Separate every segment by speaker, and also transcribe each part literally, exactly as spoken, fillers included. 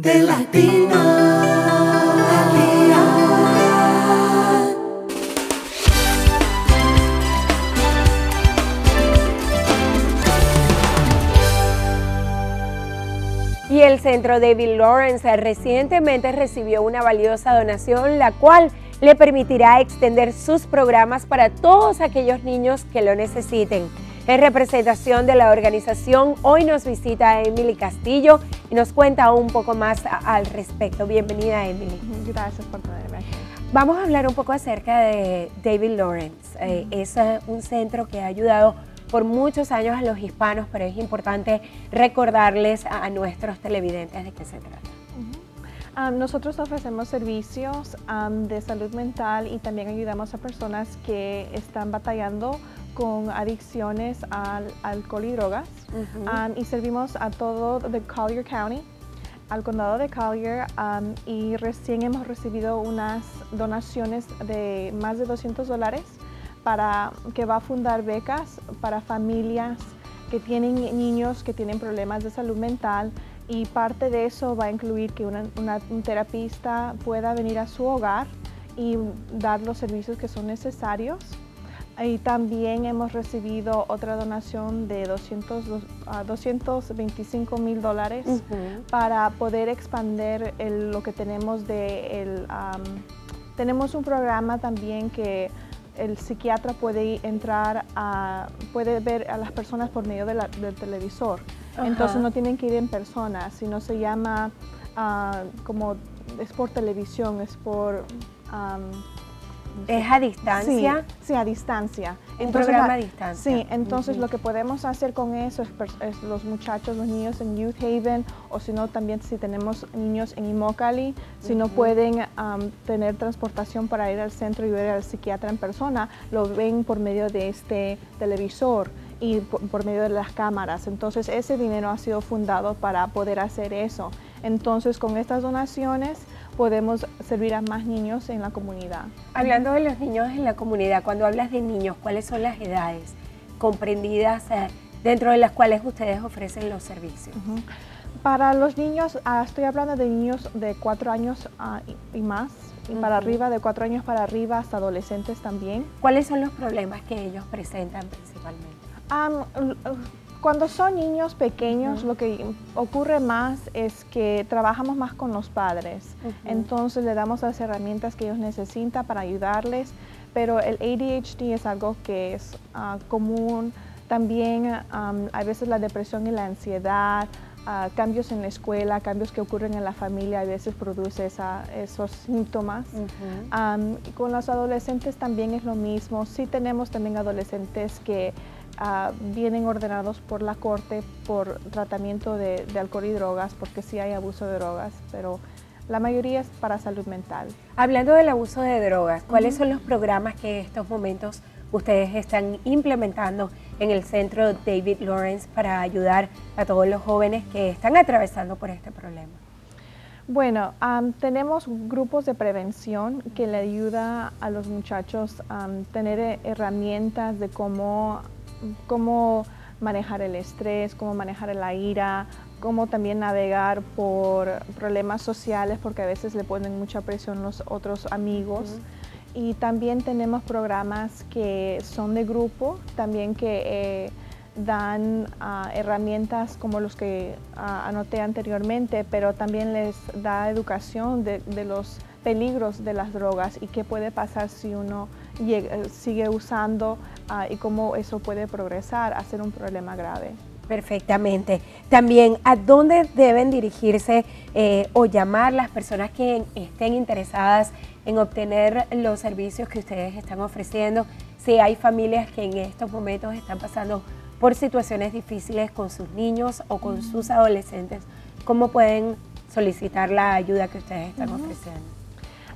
Speaker 1: De Latino al Día.
Speaker 2: Y el Centro David Lawrence recientemente recibió una valiosa donación, la cual le permitirá extender sus programas para todos aquellos niños que lo necesiten. En representación de la organización, hoy nos visita Emily Castillo y nos cuenta un poco más a, al respecto. Bienvenida, Emily.
Speaker 3: Gracias por tenerme aquí.
Speaker 2: Vamos a hablar un poco acerca de David Lawrence. Eh, es uh, un centro que ha ayudado por muchos años a los hispanos, pero es importante recordarles a, a nuestros televidentes de qué se trata.
Speaker 3: Uh-huh. um, nosotros ofrecemos servicios um, de salud mental y también ayudamos a personas que están batallando con adicciones al alcohol y drogas. Uh-huh. um, y servimos a todo de Collier County, al condado de Collier, um, y recién hemos recibido unas donaciones de más de doscientos dólares para que va a fundar becas para familias que tienen niños que tienen problemas de salud mental, y parte de eso va a incluir que una, una, un terapista pueda venir a su hogar y dar los servicios que son necesarios. Y también hemos recibido otra donación de doscientos veinticinco mil dólares uh-huh. para poder expandir el, lo que tenemos de el, um, tenemos un programa también que el psiquiatra puede entrar a, puede ver a las personas por medio de la, del televisor. Uh-huh. Entonces no tienen que ir en persona, sino se llama uh, como es por televisión, es por um,
Speaker 2: ¿es a distancia?
Speaker 3: Sí, sí, a distancia.
Speaker 2: Un entonces, programa a distancia.
Speaker 3: Sí, entonces uh-huh. lo que podemos hacer con eso es, es los muchachos, los niños en Youth Haven, o si no también si tenemos niños en Immokalee, si uh-huh. no pueden um, tener transportación para ir al centro y ver al psiquiatra en persona, lo ven por medio de este televisor y por, por medio de las cámaras. Entonces ese dinero ha sido fundado para poder hacer eso. Entonces con estas donaciones podemos servir a más niños en la comunidad.
Speaker 2: Hablando de los niños en la comunidad, cuando hablas de niños, ¿cuáles son las edades comprendidas eh, dentro de las cuales ustedes ofrecen los servicios?
Speaker 3: Uh-huh. Para los niños, uh, estoy hablando de niños de cuatro años uh, y, y más, y uh-huh. para arriba, de cuatro años para arriba, hasta adolescentes también.
Speaker 2: ¿Cuáles son los problemas que ellos presentan principalmente?
Speaker 3: Um, uh, Cuando son niños pequeños, uh-huh. lo que ocurre más es que trabajamos más con los padres. Uh-huh. Entonces le damos las herramientas que ellos necesitan para ayudarles, pero el A D H D es algo que es uh, común. También um, a veces la depresión y la ansiedad, uh, cambios en la escuela, cambios que ocurren en la familia, a veces produce esa, esos síntomas. Uh-huh. um, y con los adolescentes también es lo mismo. Sí tenemos también adolescentes que Uh, vienen ordenados por la corte por tratamiento de, de alcohol y drogas, porque sí hay abuso de drogas, pero la mayoría es para salud mental.
Speaker 2: Hablando del abuso de drogas, ¿cuáles uh-huh. son los programas que en estos momentos ustedes están implementando en el Centro David Lawrence para ayudar a todos los jóvenes que están atravesando por este problema?
Speaker 3: Bueno, um, tenemos grupos de prevención que le ayuda a los muchachos a um, tener herramientas de cómo cómo manejar el estrés, cómo manejar la ira, cómo también navegar por problemas sociales, porque a veces le ponen mucha presión los otros amigos. Uh-huh. Y también tenemos programas que son de grupo, también que eh, dan uh, herramientas como los que uh, anoté anteriormente, pero también les da educación de, de los peligros de las drogas y qué puede pasar si uno llega, sigue usando uh, y cómo eso puede progresar a ser un problema grave.
Speaker 2: Perfectamente. También, ¿a dónde deben dirigirse eh, o llamar las personas que estén interesadas en obtener los servicios que ustedes están ofreciendo? Si hay familias que en estos momentos están pasando por situaciones difíciles con sus niños o con sus adolescentes, ¿cómo pueden solicitar la ayuda que ustedes están uh-huh. ofreciendo?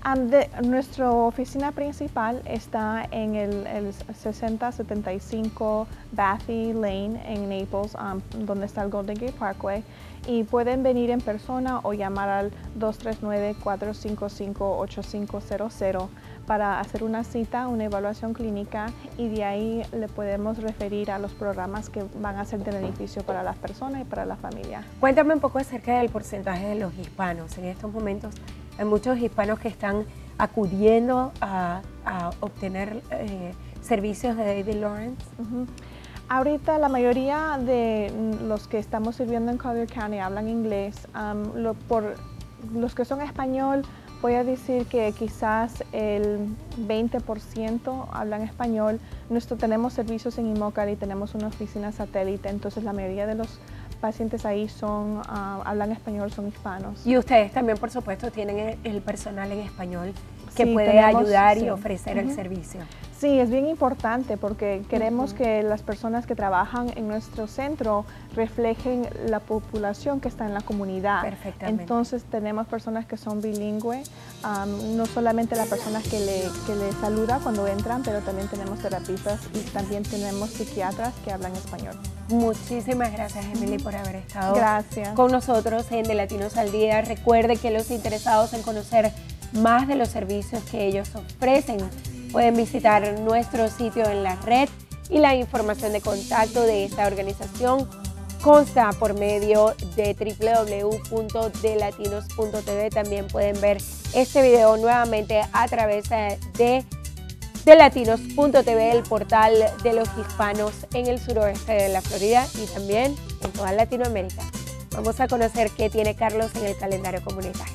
Speaker 3: Um, de, nuestra oficina principal está en el, el sesenta setenta y cinco Bathy Lane en Naples, um, donde está el Golden Gate Parkway, y pueden venir en persona o llamar al dos tres nueve, cuatro cinco cinco, ocho cinco cero cero para hacer una cita, una evaluación clínica, y de ahí le podemos referir a los programas que van a ser de beneficio para las personas y para la familia.
Speaker 2: Cuéntame un poco acerca del porcentaje de los hispanos. En estos momentos hay muchos hispanos que están acudiendo a, a obtener eh, servicios de David Lawrence.
Speaker 3: Uh-huh. Ahorita la mayoría de los que estamos sirviendo en Collier County hablan inglés. Um, lo, por los que son español, voy a decir que quizás el veinte por ciento hablan español. Nosotros tenemos servicios en IMOCAL y tenemos una oficina satélite, entonces la mayoría de los pacientes ahí son, uh, hablan español, son hispanos.
Speaker 2: Y ustedes también, por supuesto, tienen el, el personal en español que
Speaker 3: sí,
Speaker 2: puede
Speaker 3: tenemos,
Speaker 2: ayudar
Speaker 3: sí.
Speaker 2: y ofrecer
Speaker 3: Uh-huh.
Speaker 2: el servicio.
Speaker 3: Sí, es bien importante porque queremos
Speaker 2: Uh-huh.
Speaker 3: que las personas que trabajan en nuestro centro reflejen la población que está en la comunidad.
Speaker 2: Perfectamente.
Speaker 3: Entonces tenemos personas que son bilingües, um, no solamente las personas que le, que le saludan cuando entran, pero también tenemos terapistas y también tenemos psiquiatras que hablan español.
Speaker 2: Muchísimas gracias, Emily, por haber estado
Speaker 3: Gracias.
Speaker 2: con nosotros en De Latinos al Día. Recuerde que los interesados en conocer más de los servicios que ellos ofrecen pueden visitar nuestro sitio en la red, y la información de contacto de esta organización consta por medio de doble u doble u doble u punto de latinos punto t v. También pueden ver este video nuevamente a través de de latinos punto t v, el portal de los hispanos en el suroeste de la Florida y también en toda Latinoamérica. Vamos a conocer qué tiene Carlos en el calendario comunitario.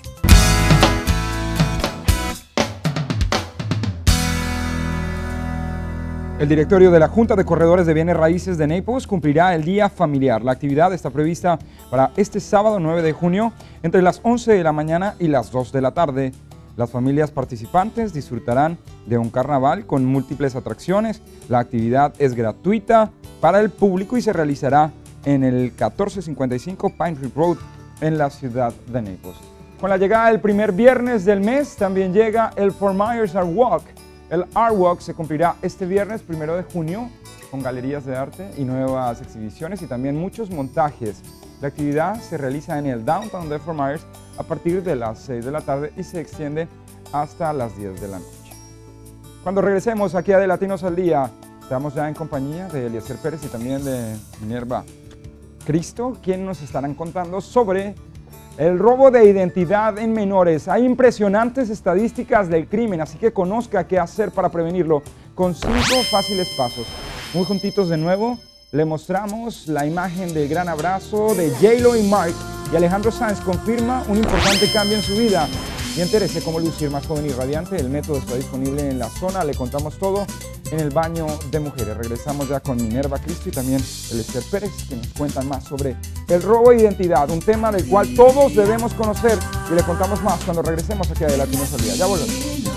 Speaker 4: El directorio de la Junta de Corredores de Bienes Raíces de Naples cumplirá el Día Familiar. La actividad está prevista para este sábado nueve de junio entre las once de la mañana y las dos de la tarde. Las familias participantes disfrutarán de un carnaval con múltiples atracciones. La actividad es gratuita para el público y se realizará en el catorce cincuenta y cinco Pine Tree Road en la ciudad de Naples. Con la llegada del primer viernes del mes también llega el Fort Myers Art Walk. El Art Walk se cumplirá este viernes primero de junio con galerías de arte y nuevas exhibiciones y también muchos montajes. La actividad se realiza en el downtown de Fort Myers a partir de las seis de la tarde y se extiende hasta las diez de la noche. Cuando regresemos aquí a De Latinos al Día, estamos ya en compañía de Eliezer Pérez y también de Minerva Cristo, quienes nos estarán contando sobre el robo de identidad en menores. Hay impresionantes estadísticas del crimen, así que conozca qué hacer para prevenirlo con cinco fáciles pasos. Muy juntitos de nuevo, le mostramos la imagen del gran abrazo de J-Lo y Mark, y Alejandro Sanz confirma un importante cambio en su vida. Y entérese cómo lucir más joven y radiante. El método está disponible en la zona, le contamos todo en el baño de mujeres. Regresamos ya con Minerva Cristo y también Eliezer Pérez, que nos cuentan más sobre el robo de identidad, un tema del cual todos debemos conocer, y le contamos más cuando regresemos aquí a De Latinos al Día. Ya volvemos.